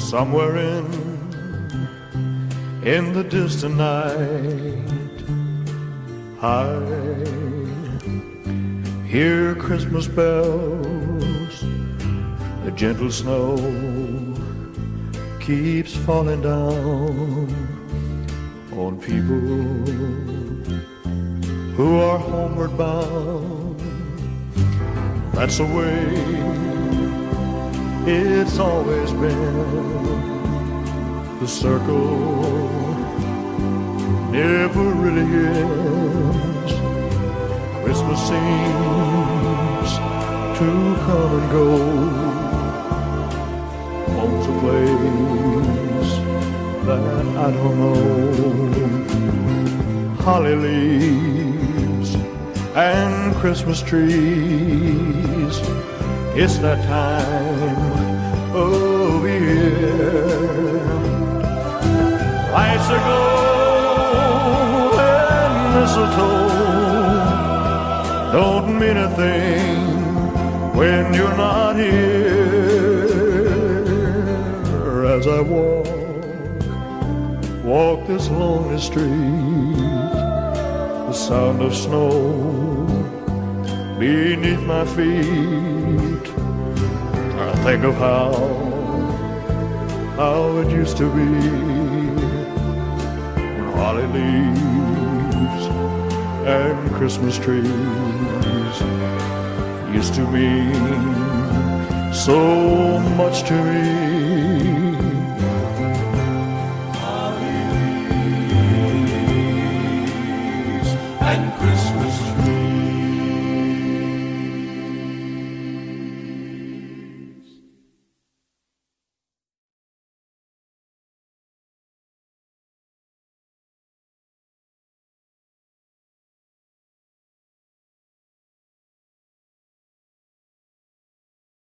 Somewhere in the distant night, I hear Christmas bells. The gentle snow keeps falling down on people who are homeward bound. That's the way it's always been. The circle never really ends. Christmas seems to come and go. Home's a place that I don't know. Holly leaves and Christmas trees, it's that time of year. Lights aglow and mistletoe don't mean a thing when you're not here. As I walk this lonely street, the sound of snow beneath my feet, I think of how it used to be when holly leaves and Christmas trees used to mean so much to me.